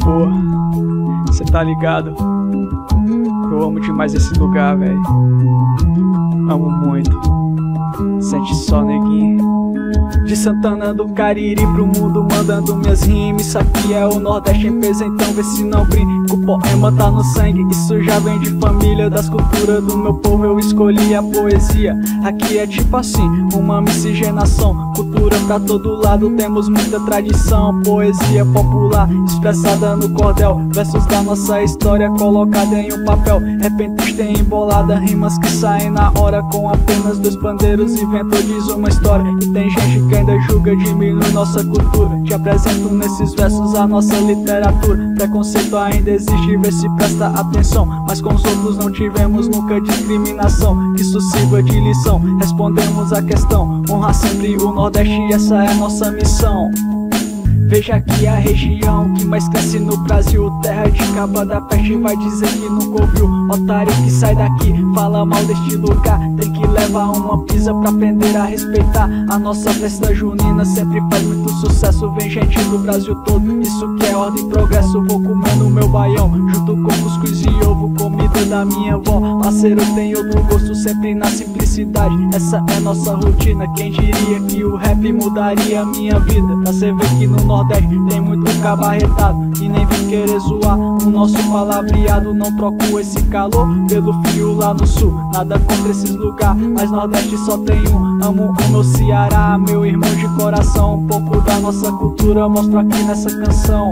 Pô, cê tá ligado? Eu amo demais esse lugar, velho. Amo muito. Sente só, neguinho. De Santana do Cariri pro mundo mandando minhas rimas. Isso aqui é o Nordeste em peso, então vê se não brinco. O poema tá no sangue, isso já vem de família. Das culturas do meu povo eu escolhi a poesia. Aqui é tipo assim, uma miscigenação. Cultura pra todo lado, temos muita tradição. Poesia popular, expressada no cordel. Versos da nossa história, colocada em um papel. Repentista e embolada, rimas que saem na hora. Com apenas dois pandeiros, inventor diz uma história. E tem gente que ainda julga, diminui nossa cultura. Te apresento nesses versos a nossa literatura. Preconceito ainda existe, vê se presta atenção. Mas com os outros não tivemos nunca discriminação. Que isso sirva de lição, respondemos a questão. Honrar sempre o Nordeste, essa é nossa missão. Veja aqui a região que mais cresce no Brasil. Terra de Caba da Peste, vai dizer que nunca ouviu. Otário que sai daqui, fala mal deste lugar. Tem que levar uma pisa pra aprender a respeitar. A nossa festa junina sempre faz muito sucesso. Vem gente do Brasil todo, isso que é ordem e progresso. Vou comendo meu baião, junto com cuscuz e ovo, comida da minha avó. Parceiro tem outro gosto, sempre na simplicidade. Essa é nossa rotina, quem diria que o rap mudaria a minha vida. Pra cê ver que no Nordeste tem muito cabarretado e nem vem querer zoar. O nosso palavreado não troco esse calor pelo frio lá no sul. Nada contra esses lugares, mas Nordeste só tem um. Amo o meu Ceará, meu irmão de coração. Um pouco da nossa cultura mostro aqui nessa canção.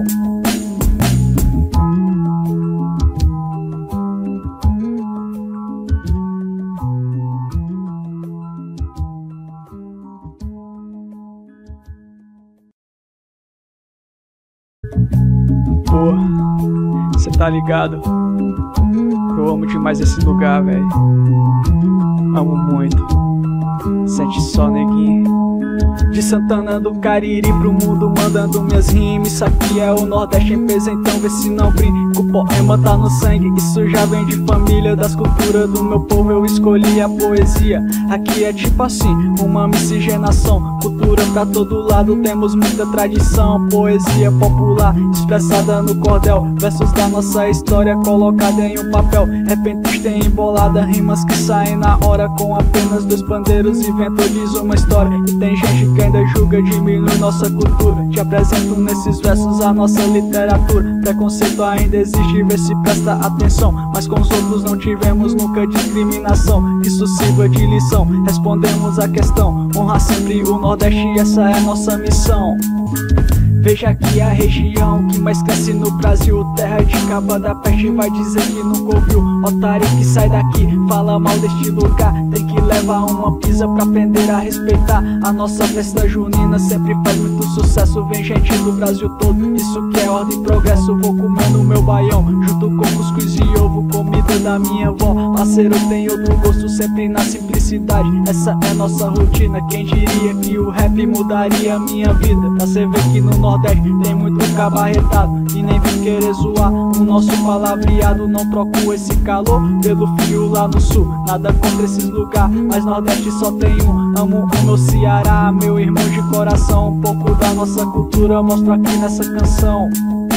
Pô, cê tá ligado? Eu amo demais esse lugar, velho. Amo muito. Sente só, neguinho. De Santana do Cariri pro mundo mandando minhas rimas. Isso aqui é o Nordeste em peso, então vê se não brinco. O poema tá no sangue, isso já vem de família. Das culturas do meu povo eu escolhi a poesia. Aqui é tipo assim, uma miscigenação. Cultura pra todo lado, temos muita tradição. Poesia popular, expressada no cordel. Versos da nossa história, colocada em um papel. Repentista e embolada, rimas que saem na hora. Com apenas dois pandeiros, inventor diz uma história. E tem gente que ainda julga, diminui nossa cultura. Te apresento nesses versos a nossa literatura. Preconceito ainda existe, vê se presta atenção. Mas com os outros não tivemos nunca discriminação. Que isso sirva de lição, respondemos a questão. Honrar sempre o Nordeste, essa é nossa missão. Veja aqui a região que mais cresce no Brasil. Terra de Caba da Peste, vai dizer que nunca ouviu. Otário que sai daqui, fala mal deste lugar. Tem que levar uma pisa pra aprender a respeitar. A nossa festa junina sempre faz muito sucesso. Vem gente do Brasil todo, isso que é ordem e progresso. Vou comendo meu baião, junto com cuscuz e ovo, comida da minha avó. Parceiro tem outro gosto, sempre na simplicidade. Essa é nossa rotina, quem diria que o rap mudaria a minha vida. Pra cê ver que no Nordeste tem muito cabarretado e nem vem querer zoar. O nosso palavreado não troco esse calor pelo frio lá no sul. Nada contra esses lugares, mas Nordeste só tem um. Amo o meu Ceará, meu irmão de coração. Um pouco da nossa cultura mostro aqui nessa canção.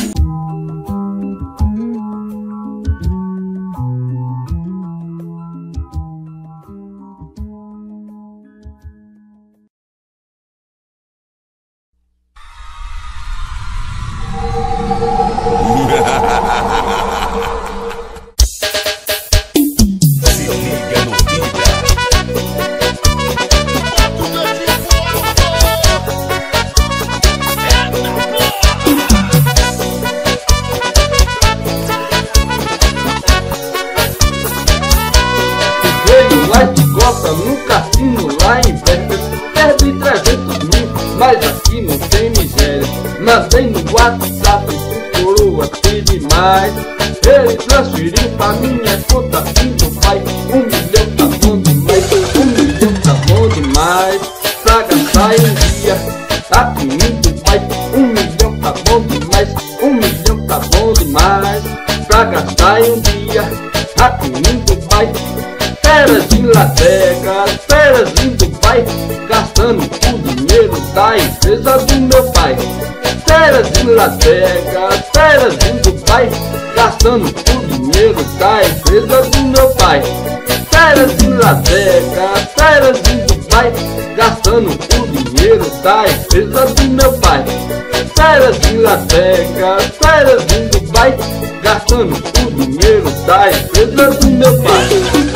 No cassino lá em Vestas, perde 300 mil, mas aqui não tem miséria. Mandei no WhatsApp pro coroa pedir mais. Ele transferiu pra minha conta do pai. 1 milhão tá bom demais, 1 milhão tá bom demais. Pra gastar em dia, aqui do pai. 1 milhão tá bom demais, 1 milhão tá bom demais. Pra gastar em um dia, aqui do pai. Férias em Las Vegas, férias em Dubai, gastando o dinheiro da empresa do meu pai. Férias em Las Vegas, férias em Dubai, gastando o dinheiro da empresa do meu pai. Férias em Las Vegas, férias em Dubai, gastando o dinheiro da empresa do meu pai. Férias em Las Vegas, férias em Dubai, gastando o dinheiro da empresa do meu pai.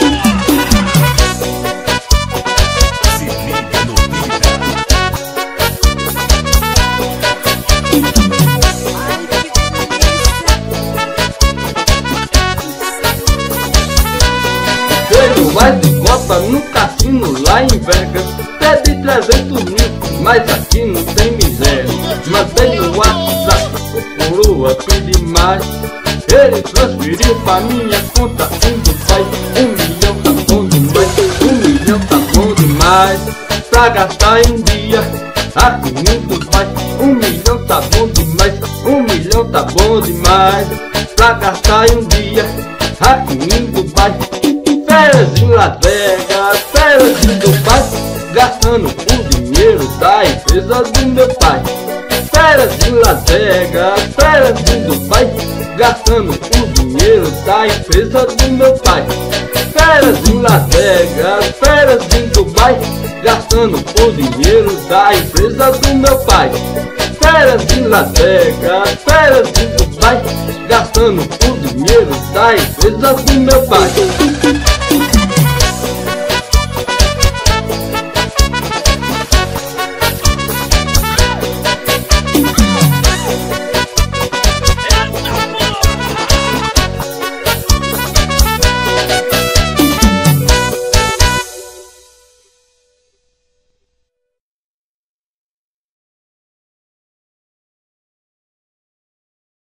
Mais de copa no cassino lá em Vegas, pede 300 mil, mas aqui não tem miséria. Mandei no WhatsApp, o coroa pede mais. Ele transferiu pra minha conta em Dubai. 1 milhão tá bom demais, 1 milhão tá bom demais. Pra gastar em um dia, aqui em Dubai. 1 milhão tá bom demais, 1 milhão tá bom demais. Pra gastar em um dia, aqui em Dubai. Férias em Las Vegas, férias em Dubai, gastando o dinheiro da empresa do meu pai. Férias em Las Vegas, férias em Dubai, gastando o dinheiro da empresa do meu pai. Férias em Las Vegas, férias em Dubai, gastando o dinheiro da empresa do meu pai. Férias em Las Vegas, férias em Dubai, gastando o dinheiro da empresa do meu pai.